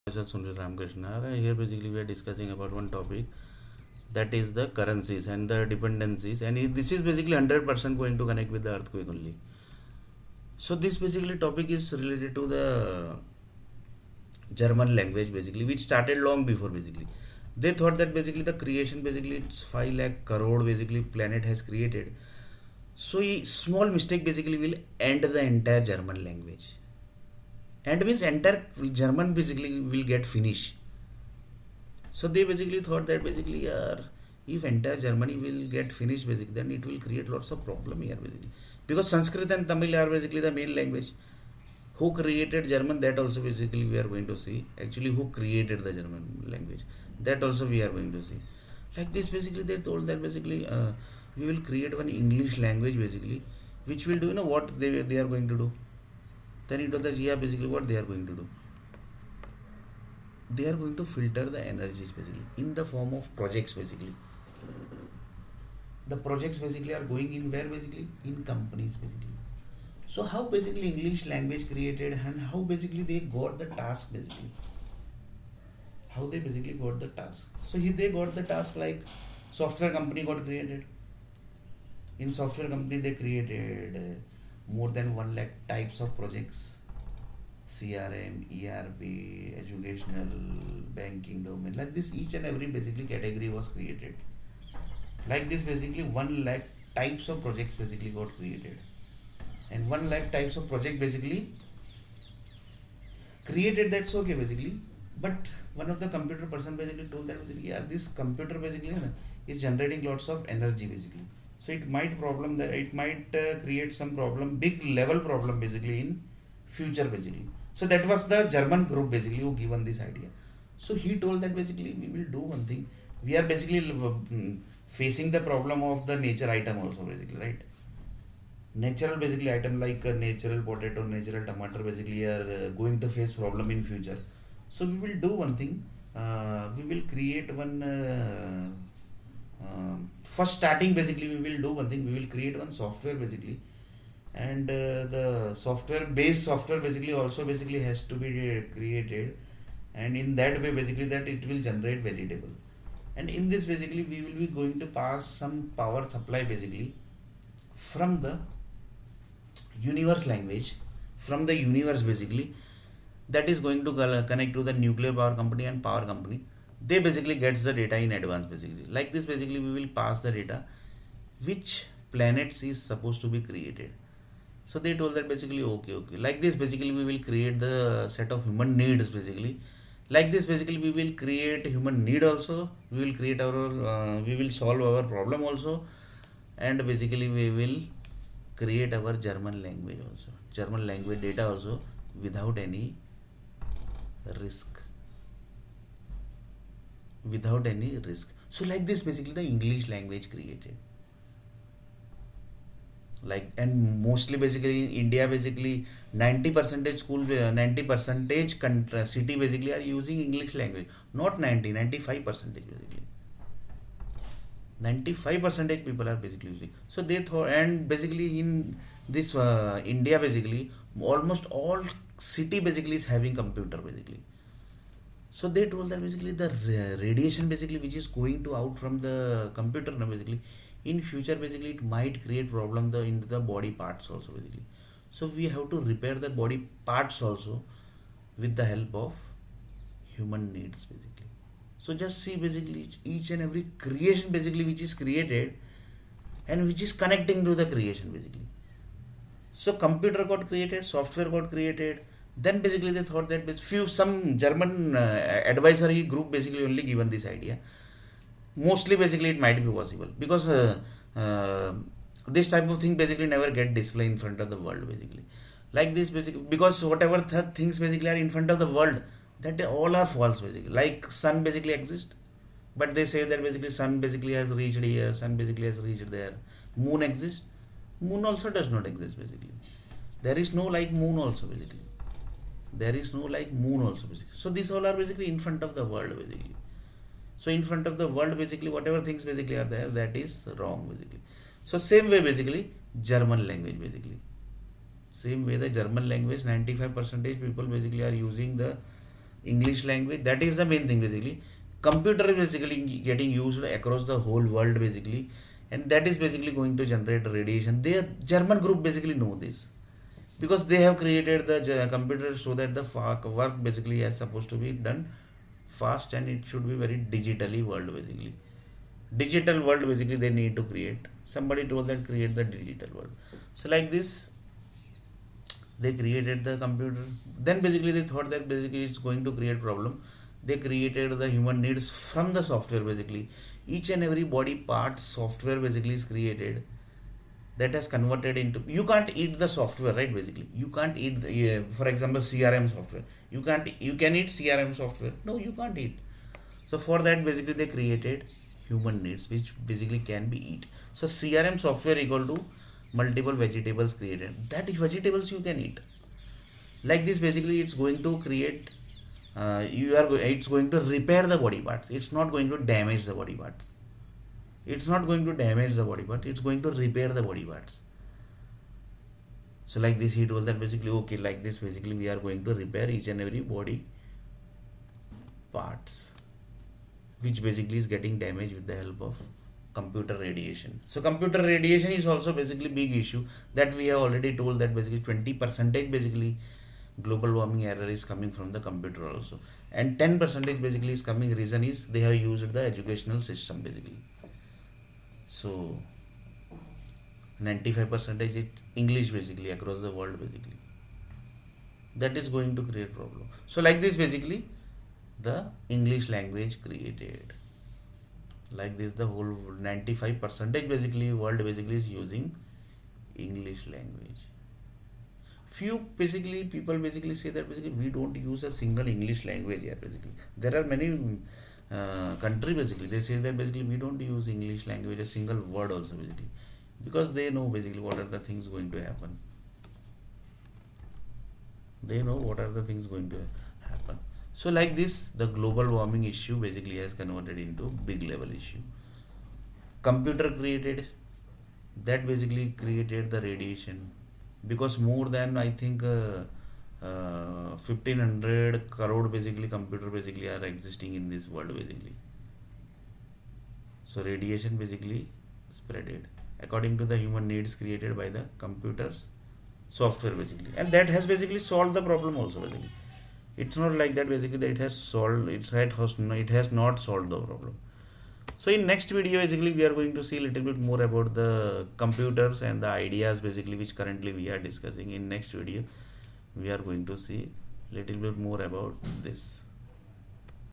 Myself Sunil Ramakrishna. Here basically we are discussing about one topic, that is the currencies and the dependencies, and this is basically 100% going to connect with the earthquake only. So this basically topic is related to the German language basically, which started long before basically. They thought that basically the creation basically it's 5 lakh crore basically planet has created. So a small mistake basically will end the entire German language. And means entire German basically will get finished. So they basically thought that basically if entire Germany will get finished basically, then it will create lots of problem here basically, because Sanskrit and Tamil are basically the main language. Who created German, that also basically we are going to see. Actually who created the German language, that also we are going to see. Like this basically they told that basically we will create one English language basically, which will do, what they are going to do. Then he told that yeah, basically what they are going to do, they are going to filter the energies basically in the form of projects basically. The projects basically are going in where basically in companies basically. So how basically English language created, and how basically they got the task basically, how they basically got the task. So they got the task like software company got created. In software company they created more than 1 lakh types of projects: CRM, ERP, educational, banking domain. Like this, each and every basically category was created. Like this, basically 1 lakh types of projects basically got created, and 1 lakh types of project basically created. That's okay basically, but one of the computer person basically told that basically yeah, this computer basically is generating lots of energy basically. So it might problem that it might create some problem, big level problem basically in future basically. So that was the German group basically who given this idea. So he told that basically we will do one thing. We are basically facing the problem of the nature item also basically, right? Natural basically item like natural potato, natural tomato basically are going to face problem in future. So we will do one thing. We will create one. First starting basically we will do one thing. We will create one software basically, and the software based software basically also basically has to be created, and in that way basically that it will generate vegetable. And in this basically we will be going to pass some power supply basically from the universe language, from the universe basically, that is going to connect to the nuclear power company and power company. They basically gets the data in advance basically. Like this basically we will pass the data which planets is supposed to be created. So they told that basically okay, like this basically we will create the set of human needs basically. Like this basically we will create human need also, we will create our we will solve our problem also, and basically we will create our German language also, German language data also, without any risk, without any risk. So like this basically the English language created. Like, and mostly basically in India basically 90 percentage school, 90 percentage city basically are using English language. Not 90, 95 percentage basically, 95 percentage people are basically using. So they thought, and basically in this India basically almost all city basically is having computer basically. So they told that basically the radiation basically which is going to out from the computer now basically, in future basically it might create problem in the body parts also basically. So we have to repair the body parts also with the help of human needs basically. So just see basically each and every creation basically which is created and which is connecting to the creation basically. So computer got created, software got created. Then basically they thought that some German advisory group basically only given this idea. Mostly basically it might be possible because this type of thing basically never get displayed in front of the world basically. Like this basically, because whatever things basically are in front of the world, that they all are false basically. Like sun basically exists, but they say that basically sun basically has reached here, sun basically has reached there. Moon exists, moon also does not exist basically. There is no like moon also basically, there is no like moon also basically. So these all are basically in front of the world basically. So in front of the world basically whatever things basically are there, that is wrong basically. So same way basically German language basically, same way the German language 95 percentage people basically are using the English language. That is the main thing basically. Computer is basically getting used across the whole world basically, and that is basically going to generate radiation. Their German group basically know this because they have created the computer so that the work basically is supposed to be done fast, and it should be very digitally world basically. Digital world basically they need to create. Somebody told that create the digital world. So like this they created the computer. Then basically they thought that basically it's going to create problem. They created the human needs from the software basically. Each and every body part software basically is created, that has converted into, you can't eat the software, right? Basically you can't eat the, for example, CRM software. You can eat CRM software? No, you can't eat. So for that basically they created human needs which basically can be eat. So CRM software equal to multiple vegetables created, that vegetables you can eat. Like this basically it's going to create, it's going to repair the body parts. It's not going to damage the body parts. It's not going to damage the body part, it's going to repair the body parts. So like this he told that basically, okay, like this basically we are going to repair each and every body parts which basically is getting damaged with the help of computer radiation. So computer radiation is also basically big issue, that we have already told that basically 20% basically global warming error is coming from the computer also, and 10% basically is coming, reason is they have used the educational system basically. So 95% is English basically across the world basically. That is going to create problem. So like this basically the English language created. Like this the whole 95% basically world basically is using English language. Few basically people basically say that basically we don't use a single English language here basically. There are many country basically they say that basically we don't use English language a single word also basically, because they know basically what are the things going to happen. They know what are the things going to happen. So like this the global warming issue basically has converted into big level issue. Computer created, that basically created the radiation, because more than I think 1500 crore basically computer basically are existing in this world basically. So radiation basically spreaded according to the human needs created by the computers software basically, and that has basically solved the problem also basically. It's not like that basically that it has solved, it has not solved the problem. So in next video basically we are going to see a little bit more about the computers and the ideas basically which currently we are discussing. In next video we are going to see little bit more about this.